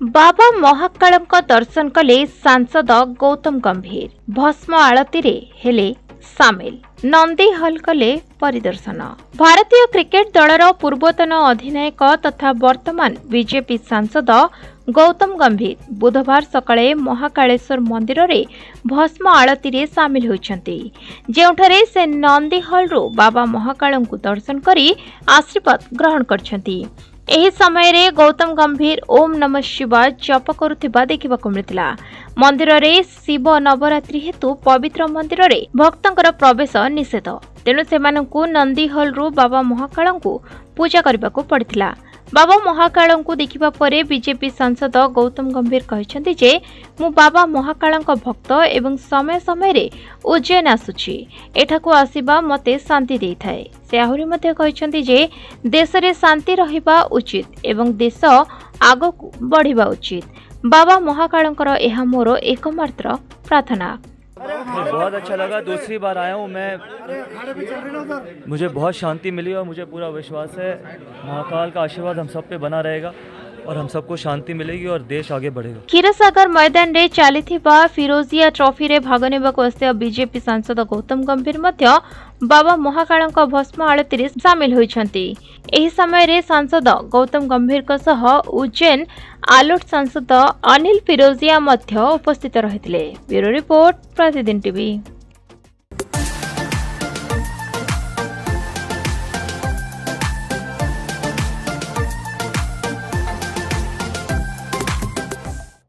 बाबा महाकालଙ୍କ दर्शन कले सांसद गौतम गंभीर। भस्म आळती रे हेले सामिल। नंदी हल कले परिदर्शन। भारतीय क्रिकेट दलर पूर्वतन अधिनायक तथा वर्तमान बीजेपी सांसद गौतम गंभीर बुधवार सकाळे महाकालेश्वर मंदिर रे भस्म आळती रे सामिल होइछन्ति, जेउठारे से नंदी हल रु बाबा महाकालଙ୍କୁ दर्शन करी आशीर्वाद ग्रहण करछन्ति। एही समय रे गौतम गंभीर ओम नमः शिवाय जप करुथिबा देखिबाकु मिलितिला। मंदिर रे शिव नवरात्रि हेतु पवित्र मंदिर रे भक्तंकर प्रवेश निषेध, तेणु सेमानंकु नंदी हल रु बाबा महाकालଙ୍କୁ पूजा करबाकु पड़िथिला। बाबा महाकालଙ୍କୁ देखिबा परे बीजेपी सांसद गौतम गंभीर कहिसंति जे मु बाबा महाकालଙ୍କ भक्त एवं समय समय रे उज्जैन आसुछि, एठाकु आसीबा मते शांति देइथाय। से आहुरी मध्ये कहिसंति जे देश रे शांति रहिबा उचित एवं देश आगकु बढ़िबा उचित। बाबा महाकालଙ୍କର एहा मोर एकमात्र प्रार्थना। बहुत अच्छा लगा, दूसरी बार आया हूँ मैं, मुझे बहुत शांति मिली और मुझे पूरा विश्वास है महाकाल का आशीर्वाद हम सब पे बना रहेगा और हम सबको शांति मिलेगी और देश आगे बढ़ेगा। क्षीरसागर मैदान रे चलीथिबा फिरोजिया ट्रॉफी रे भाग नेबाकु आसिया बीजेपी सांसद गौतम गंभीर मध्य बाबा महाकालଙ୍କ भस्म आळती रे शामिल होइछन्ति। एही समय रे सांसद गौतम गंभीर का सह उज्जैन आलोट सांसद अनिल फिरोजिया मध्य उपस्थित रहिथिले। Bureau report Pratidin TV.